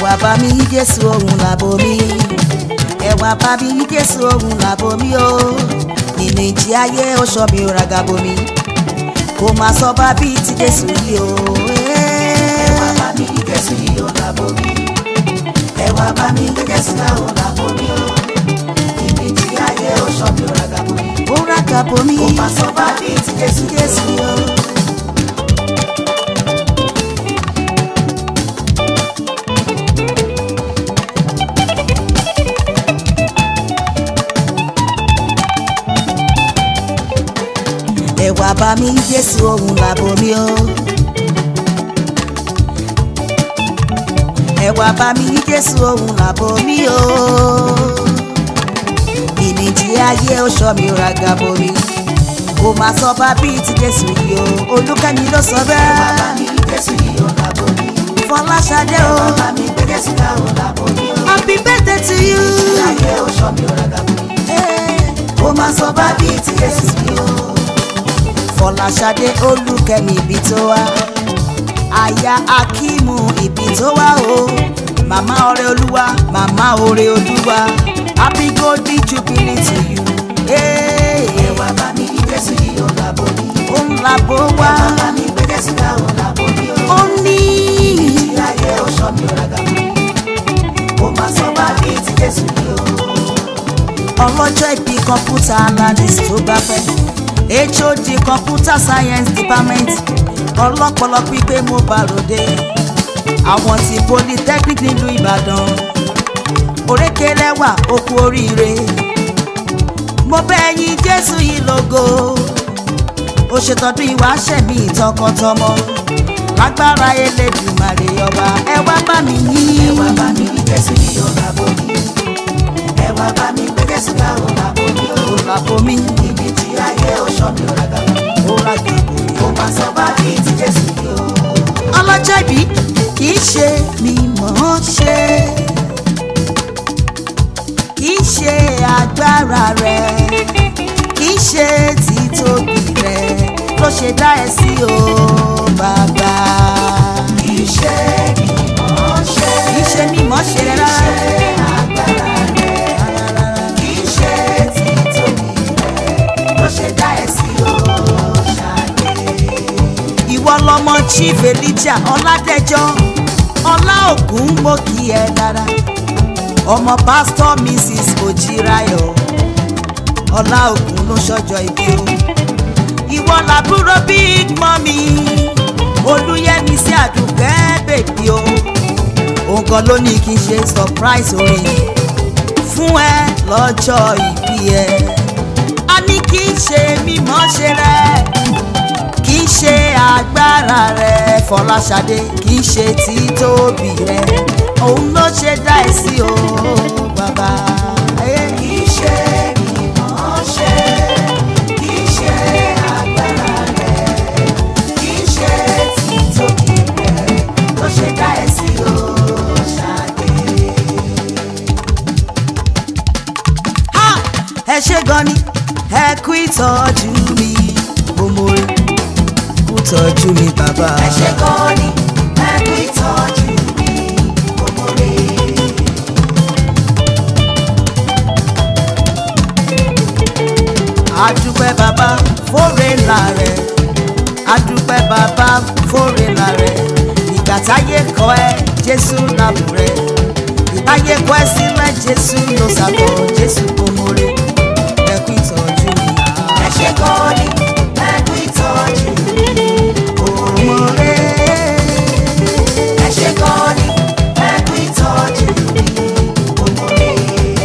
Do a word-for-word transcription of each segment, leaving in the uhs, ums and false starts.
wá bá mi Jésù òun làbò mi, ẹ wá bá mi Jésù òun làbò mi o. Nínú ìjì ayé ó ṣọ́ mi ó ragabo mi, kò má sọ bá bí ti Jésù yìí o. Ẹ wá bá mi Jésù yìí ó làbò mi, ẹ wá bá mi Jésù òun làbò mi o. Nínú ìjì ayé ó ṣọ́ mi ó ragabo mi, ó ragabo mi, kò má sọ bá bí ti Jésù Jésù yìí o. Ẹ wá bá mi Jésù òun làbò mi o. Ẹ wá bá mi Jésù òun làbò mi o. Ìnìjì ayé ó ṣọ́ mi ó ragabo mi, kò má sọ bá bí ti Jésù yìí o. Olúkẹ́mi ló sọ bẹ́ẹ̀. Ẹ wá bá mi Jésù yìí ó làbò mi. Fọláṣadé o. Ẹ wá bá mi Jésù ó làbò mi o. Happy birthday to you. Ìnìjì ayé ó ṣọ́ mi ó ragabo mi, kò má sọ bá bí ti Jésù yìí o. Fọláṣadé Olúkẹ́mi ibi tó wá, aya Akíìmù ibi tó wá o. Màmá ọrẹ olúwa, màmá ọrẹ olúwa, happy golden jubilee to you. Ẹ wá bá mi Jésù yìí ó làbò mi, ó ń làbò wá. Ẹ wá bá mi gbé Jésù ká ó làbò mi o. Ó ní ìjì ayé ó ṣọ́ mi ó ragabo mi, kò má sọ bá bí ti Jésù yìí o. Ọlọ́jọ́ ìbí kọ̀ǹpútà analyst tó bá fẹ́, H O D computer science department, ọlọ́pọlọ pípé mo bá ròde. Àwọn ti polytechnic nílùú Ìbàdàn, òrékelẹ́wà okú oríire. Mo bẹ̀ yín Jésù yìí lógo, ó ṣètọ́dún ìwáṣẹ̀ mi tọkàntọmọ, lágbára Elédùmarè ọba. Ẹ wá bá mi yìn, ẹ wá bá mi Jésù yìí ó làbò mi, ẹ wá bá mi gbé Jésù ká ó làbò mi ó làbò mi. Ìnìjì ayé ó ṣọ́ mi ó ragabo mi, ó ragabo mi, kò má sọ bá bí ti Jésù yìí o. Ọlọ́jọ́ ìbí kì í ṣe mi mọ̀ ọ́n ṣe, kì í ṣe agbára rẹ, kì í ṣe títóbi rẹ ló ṣe dá ẹ sí o bàbá. Kì í ṣe mi mọ̀ ọ́n ṣe, kì í ṣe mi mọ̀ ọ́n ṣe rárá, kì í ṣe agbára rẹ, kì í ṣe títóbi rẹ ló ṣe dá ẹ sí o Ṣadé. Ìwọ lọmọ Chief Elijah Ọládẹjọ Ọláògùn, mo kí ẹ dára. Ọmọ Pastor Missus Òjìráyọ̀ Ọláògùn ló ṣọjọ́ ìbí o. Ìwọ làbúrò Big Mummy Olúyẹmí sí Àdùkẹ́ bèbí o. Òun kan ló ní kí n ṣe surprise orin fún ẹ lọ́jọ́ ìbí ẹ. A ní kì í ṣe mímọ̀ ṣe rẹ, kì í ṣe agbára rẹ Fọláṣadé, kì í ṣe títóbi rẹ, òun ló ṣe dá ẹ sí o bàbá. Kì í ṣe mímọ̀ ṣe, kì í ṣe agbára rẹ, kì í ṣe títóbi rẹ ló ṣe dá ẹ sí o Ṣadé. Ẹ ṣé gan ni, ẹ kú ìtọ́jú mi, mo rẹ̀ kú ìtọ́jú mi bàbá. Ẹ ṣé gan ni, ẹ kú ìtọ́jú mi, mo rẹ̀. Adúpẹ́ bàbá fóore ńlá rẹ̀, adúpẹ́ bàbá fóore ńlá rẹ̀. Ìgbà táyé kọ̀ ẹ́ Jésù làbò rẹ̀, ìbáyé kọ̀ ẹ́ sílẹ̀ Jésù ló ṣàbọ̀, Jésù kò mọ̀rẹ́. Ẹ kú ìtọ́jú mi. Ẹ ṣé gan ni, ẹ kú ìtọ́jú mi, kò mọ̀rẹ́. Ẹ ṣé gan ni, ẹ kú ìtọ́jú mi, kò mọ̀rẹ́.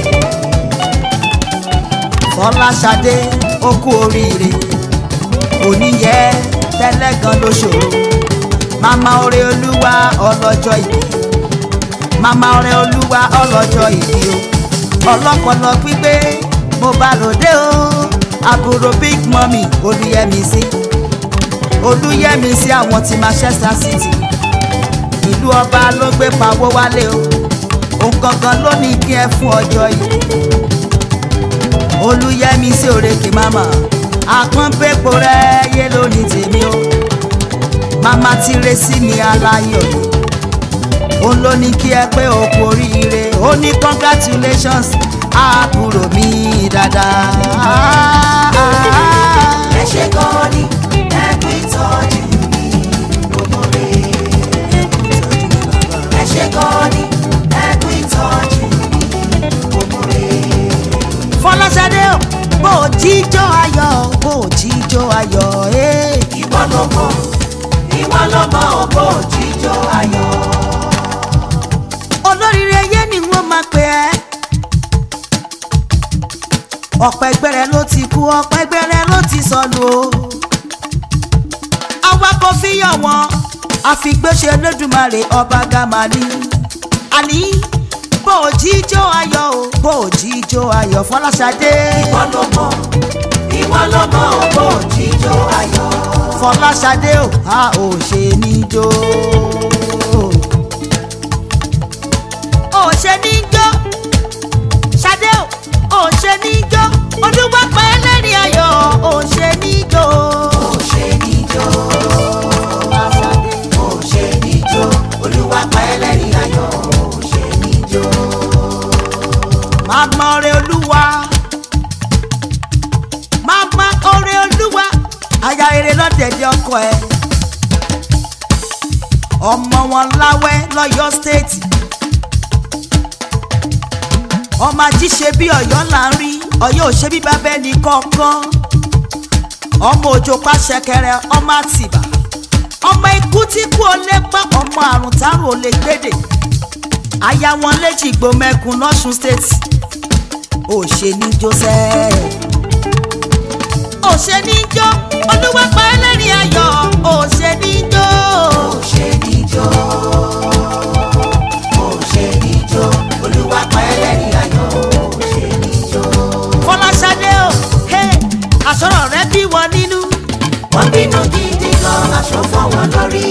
Fọláṣadé ó kú oríire, oníyẹ tẹ́lẹ̀ gan ló ṣòro. Màmá ọrẹ olúwa ọlọ́jọ́ ìbí, màmá ọrẹ olúwa ọlọ́jọ́ ìbí o. Ọlọ́pọlọ pípé mo bá ròde o. Àbúrò Big Mummy Olúyẹmísí, Olúyẹmísí àwọn ti Manchester City, ìlú ọba ló gbé pawó wálé o. Òun gangan ló ní kí ẹ fún ọjọ́ ìbí. Olúyẹmísí òrèké mama, àpọ́npẹ́pọ̀ rẹ̀ yé lónìí tèmi o. Màmá ti re sí mi aláyọ̀, òun ló ní kí ẹ pé o kú oríire ó ní congratulations àbúrò mi dáadáa. ẹ ṣé gan ni ẹ kú ìtọ́jú mi gbogbo rẹ̀. ẹ ṣé gan ni ẹ kú ìtọ́jú mi gbogbo rẹ̀. Fọláṣadé o bó o jíjó ayọ̀ bó o jíjó ayọ̀ ee. ìwọ ló mọ̀ ìwọ ló mọ̀ bó o jíjó ayọ̀. olóríire yé ni wọ́n máa pè ẹ́. ọ̀pẹ gbẹrẹ ló ti kú ọ̀pẹ gbẹrẹ ló ti sọnù o. awakọ̀ fi yọ̀ wọ́n àfigbéṣe lódùmarè ọba gamali. àní bó o jíjó ayọ̀ o bó o jíjó ayọ̀ Fọláṣadé. ìwọ ló mọ̀ ìwọ ló mọ̀ bó o jíjó ayọ̀. Fọláṣadé o a ò ṣe ní jó. ò ṣe ní jó Ṣadé o ò ṣe ní jó Olúwa pa ẹlẹ́rìí ayọ̀ ò ṣe ní jó. ò ṣe ní jó ò ṣe ní jó Olúwa pa ẹlẹ́rìí ayọ̀ ò ṣe ní jó. máa gbọ́ ọrẹ Olúwa máa gbọ́ ọrẹ Olúwa aya rere lọ́dẹ̀dẹ̀ ọkọ ẹ̀ ọmọ wọn láwẹ́ lọ́yọ́ stéètì ọmọ ajíṣe bí Ọ̀yọ́ là ń rí Ọ̀yọ́ ò ṣe bí bàbá ẹnì kọ̀ọ̀kan ọmọ òjò pàṣẹkẹrẹ ọmọ àtìbà ọmọ ikú tí kú ó lé pa ọmọ àrùn tárùn ò lè gbédè aya wọn léjì gbòmẹkùn lọ́ṣun stéètì ò ṣe ní Joseph ò ṣe ní jó Olúwa pa ẹlẹ́rìí ayọ̀ ò ṣe ní jó. ò ṣe ní jó ò ṣe ní jó Olúwa pa ẹlẹ́rìí ayọ̀ ò ṣe ní jó. Fọláṣadé o àṣọrọ̀ rẹ bí wọn nínú. wọ́n bínú gidi gan aṣọ fọ́ wọn lórí.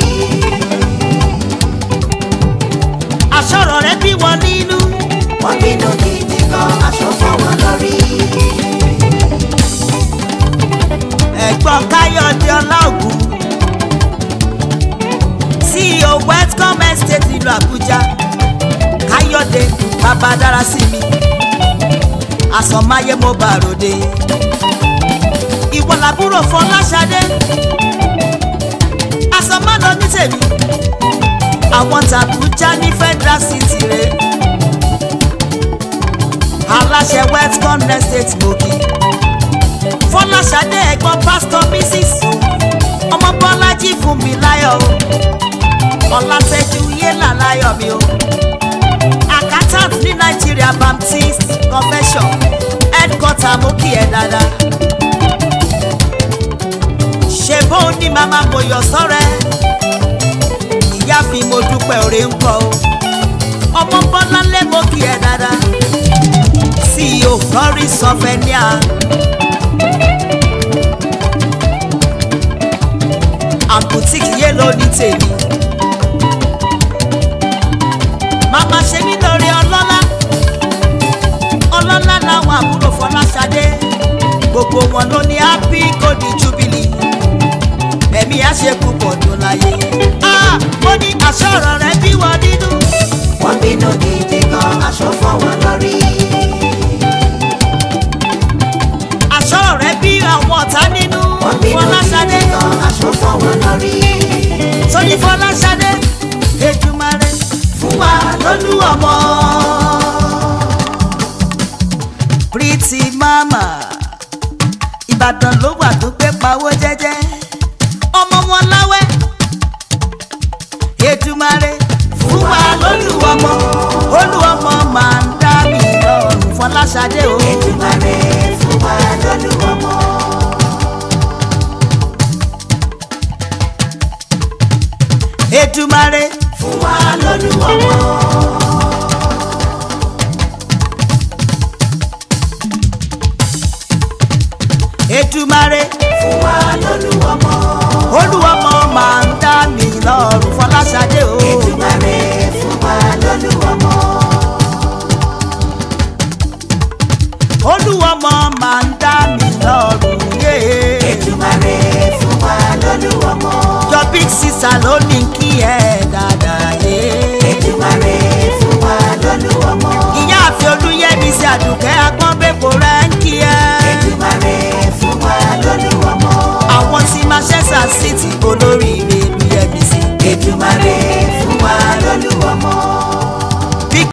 àṣọrọ̀ rẹ bí wọn nínú. wọ́n bínú gidi gan aṣọ fọ́ wọn lórí. ẹ̀gbọ́n Káyọ̀dé Ọláògùn C E O Westcom Estate ìlú Àbújá Káyọ̀dé bàbá dára sí mi àsọmáyé mo bá ròde ìwọ làbúrò Fọláṣadé àsọmánà ní tèmi àwọn tàbújá ní Federal City rè aláṣẹ Westcom Estate mọ́kì Fọláṣadé ẹ̀gbọ́n pásítọ̀ Mrs ọmọ Bọ́lájí fún mi láyọ̀ o ọ̀làtẹ̀jú yélà láyọ̀ mi o accountant ní Nigeria Baptist Convention headquarter mo kí ẹ dáadáa ṣèbó ní màmá mo yọ sọ́rẹ́ ìyáàfin mo dúpẹ́ òré ń kọ́ o ọmọ Bọ́láńlé mo kí ẹ dáadáa C E O Floris Sofenia. àbùtíkì yé ló ní tèmi màmá ṣe mí lórí ọlọ́lá ọlọ́lá làwọn àbúrò Fọláṣadé gbogbo wọn ló ní happy golden jubilee ẹ̀mí àṣekú pọ̀dún láyé mo ní àṣọ̀rọ̀ rẹ bí wọ́n nínú. wọ́n bínú gidi gan aṣọ fọ́ wọn lórí. àṣọ̀rọ̀ rẹ bí àwọn ọ̀tá nínú. wọ́n bínú gidi gan aṣọ fọ́ wọn lórí. sóní Fọláṣadé Èdùmàrè fún wa lólú ọmọ. Pretty mama Ìbàdàn ló wà tó gbé pawó jẹ́jẹ́ ọmọ wọn láwẹ́ Èdùmàrè fún wa lólú ọmọ. olú ọmọ máa ń dá mi lọ́rùn Fọláṣadé o. Èdùmàrè fún wa lólú ọmọ. Èdùmàrè fún wa lólú ọmọ. Èdùmàrè fún wa lólú ọmọ. olú ọmọ máa ń dá mi lọ́rùn Fọláṣadé o. Èdùmàrè fún wa lólú ọmọ. olú ọmọ máa ń dá mi lọ́rùn yé. Èdùmàrè fún wa lólú ọmọ. Your big sister ló ní kí ẹ dáadáa yé. Èdùmàrè Èdùmàrè fún wa lólùwọmọ.